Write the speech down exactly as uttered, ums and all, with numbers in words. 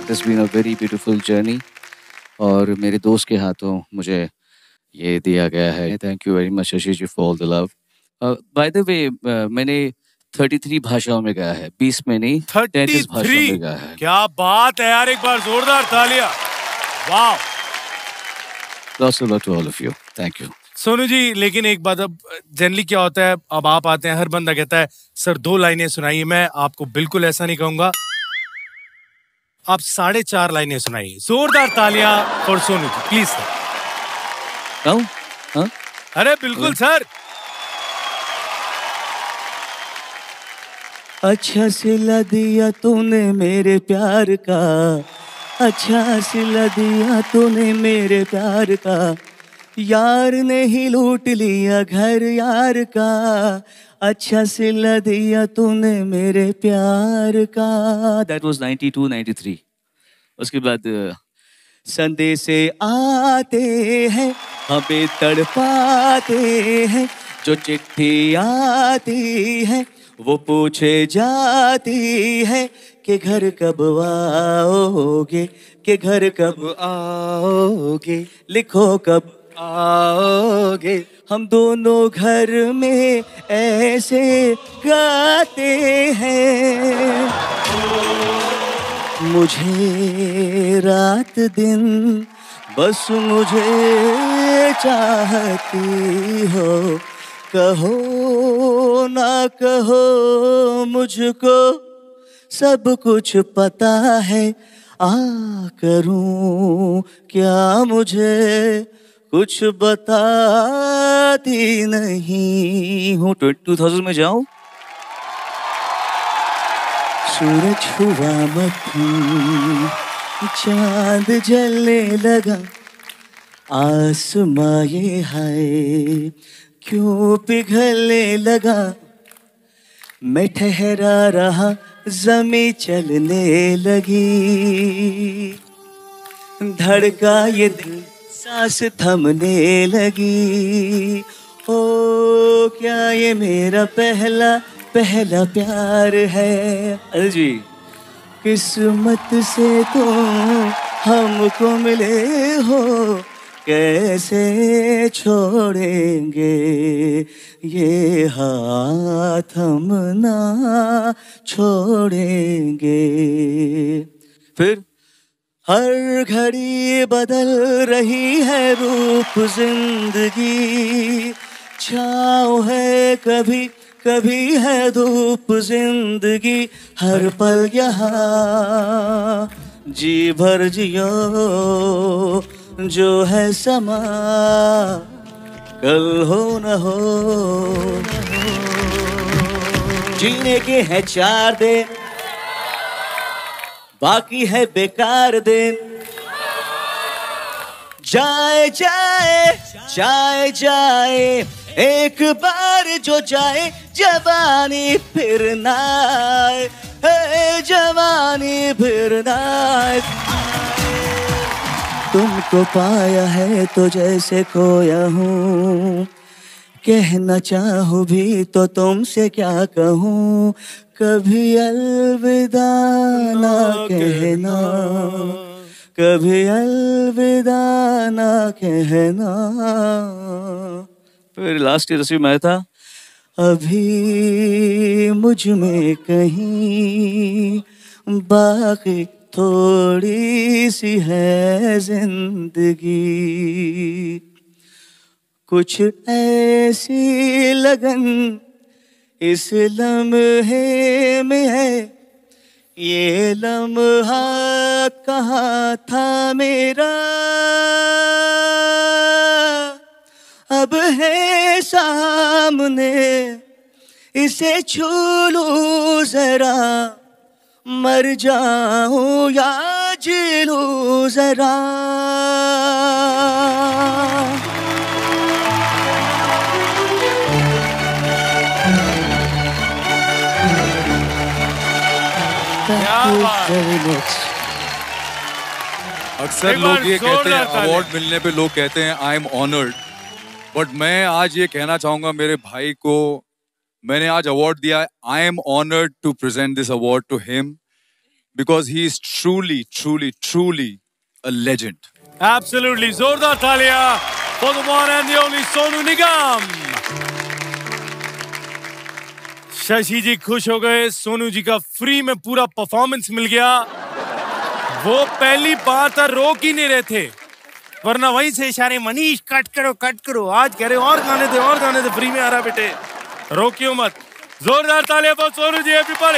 It has been a very beautiful journey और मेरे दोस्त के हाथों मुझे ये दिया गया है। Thank you very much Shashi ji for all the love. By the way मैंने तैंतीस भाषाओं में गाया है, बीस में नहीं तैंतीस भाषाओं में गाया है। क्या बात है यार, एक बार जोरदार तालियां। वाह। Lots of love to all of you. Thank you. Sonu ji, लेकिन एक बात, अब जनरली क्या होता है, अब आप आते हैं, हर बंदा कहता है सर दो लाइनें सुनाइए। मैं आपको बिल्कुल ऐसा नहीं कहूंगा, आप साढ़े चार लाइनें सुनाइए। जोरदार तालियां for Sonu ji please sir. Now? हाँ? अरे बिल्कुल सर। अच्छा सिला दिया तूने मेरे प्यार का, अच्छा सिला दिया तूने मेरे प्यार का, यार ने ही लूट लिया घर यार का, अच्छा सिला दिया तूने मेरे प्यार का। That was ninety-two, ninety-three. उसके बाद संदेशे आते हैं हमें तड़पाते हैं, जो चिट्ठी आती है वो पूछे जाती है कि घर कब आओगे, कि घर कब आओगे, लिखो कब आओगे। हम दोनों घर में ऐसे गाते हैं, मुझे रात दिन बस मुझे चाहती हो, कहो ना कहो मुझको सब कुछ पता है, आ करूं क्या मुझे कुछ बताती नहीं हूँ। टू थाउजेंड में जाऊं। सूरज हुआ मक्खन, चांद जलने लगा, आसमां ये है क्यों पिघलने लगा, मैं ठहरा रहा ज़मीं चलने लगी, धड़का ये दिल सांस थमने लगी। ओ क्या ये मेरा पहला पहला प्यार है। अरे जी, किस्मत से तुम हमको मिले हो, कैसे छोड़ेंगे ये हाथ हम ना छोड़ेंगे। फिर हर घड़ी बदल रही है रूप जिंदगी, छाँव है कभी कभी है धूप जिंदगी, हर पल यहाँ जी भर जियो जो है समा कल हो न हो। जीने के हैं चार दिन, बाकी है बेकार दिन, जाए जाए जाए जाए एक बार जो जाए, जवानी फिर ना आए, जवानी फिर ना आए। तुमको पाया है तो जैसे खोया हूँ, कहना चाहूँ भी तो तुमसे क्या कहूँ, कभी अलविदा ना कहना, कभी अलविदा ना कहना। फिर लास्ट ईयर तस्वीर में था, अभी मुझ में कहीं बाकी थोड़ी सी है जिंदगी, कुछ ऐसी लगन इस लम्हे में है, ये लम्हा कहाँ था मेरा, अब है सामने इसे छू लूं जरा, मर जाऊं या जी लूं जरा। अक्सर लोग ये कहते हैं, अवार्ड मिलने पे लोग कहते हैं आई एम ऑनर्ड, बट मैं आज ये कहना चाहूंगा मेरे भाई को, मैंने आज अवार्ड दिया, I am honoured to present this award to him. because he is truly, truly, truly a legend. Absolutely. जोरदार तालियां for the one and the only Sonu Nigam. Shashi जी खुश हो गए. सोनू जी का फ्री में पूरा परफॉर्मेंस मिल गया. वो पहली बार था रोक ही नहीं रहे थे, वरना वहीं से इशारे मनीष कट करो कट करो. आज कह रहे और गाने दे और गाने दे, फ्री में आ रहा बेटे, रोकियो मत. जोरदार तालियां for Sonu ji. Happy birthday.